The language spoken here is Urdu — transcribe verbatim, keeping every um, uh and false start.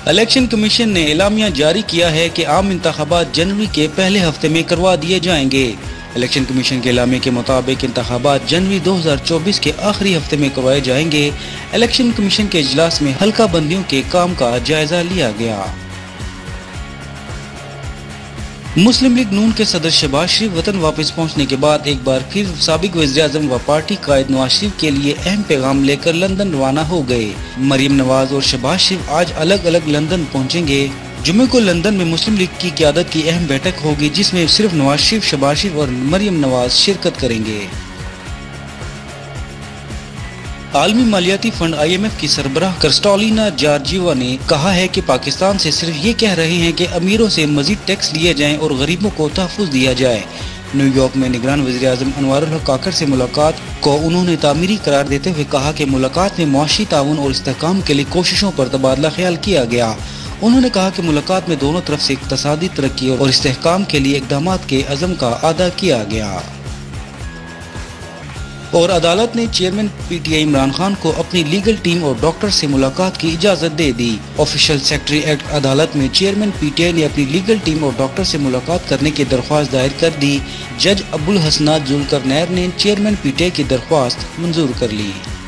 الیکشن کمیشن نے اعلامیہ جاری کیا ہے کہ عام انتخابات جنوری کے پہلے ہفتے میں کروا دیے جائیں گے۔ الیکشن کمیشن کے اعلامیہ کے مطابق انتخابات جنوری دو ہزار چوبیس کے آخری ہفتے میں کروائے جائیں گے۔ الیکشن کمیشن کے اجلاس میں حلقہ بندیوں کے کام کا جائزہ لیا گیا۔ مسلم لیگ نون کے صدر شہباز شریف وطن واپس پہنچنے کے بعد ایک بار پھر سابق وزیر اعظم و پارٹی قائد نواز شریف کے لیے اہم پیغام لے کر لندن روانہ ہو گئے۔ مریم نواز اور شہباز شریف آج الگ الگ لندن پہنچیں گے۔ جمعے کو لندن میں مسلم لیگ کی قیادت کی اہم بیٹھک ہوگی جس میں صرف نواز شریف، شہباز شریف اور مریم نواز شرکت کریں گے۔ عالمی مالیاتی فنڈ آئی ایم ایف کی سربراہ کرسٹالینا جارجیوا نے کہا ہے کہ پاکستان سے صرف یہ کہہ رہے ہیں کہ امیروں سے مزید ٹیکس لیے جائیں اور غریبوں کو تحفظ دیا جائے۔ نیو یارک میں نگران وزیر اعظم انوار الحق کاکڑ سے ملاقات کو انہوں نے تعمیری قرار دیتے ہوئے کہا کہ ملاقات میں معاشی تعاون اور استحکام کے لیے کوششوں پر تبادلہ خیال کیا گیا۔ انہوں نے کہا کہ ملاقات میں دونوں طرف سے اقتصادی ترقی اور استحکام کے لیے اقدامات کے عزم کا اعادہ کیا گیا۔ اور عدالت نے chairman P T I Imran Khan کو اپنی لیگل ٹیم اور ڈاکٹر سے ملاقات کی اجازت دے دی۔ آفیشل سیکرٹری ایکٹ عدالت میں چیئرمین پی ٹی آئی نے اپنی لیگل ٹیم اور ڈاکٹر سے ملاقات کرنے کی درخواست دائر کر دی۔ جج ابوالحسنات ذوالقرنین نے چیئرمین پی ٹی آئی کی درخواست منظور کر لی۔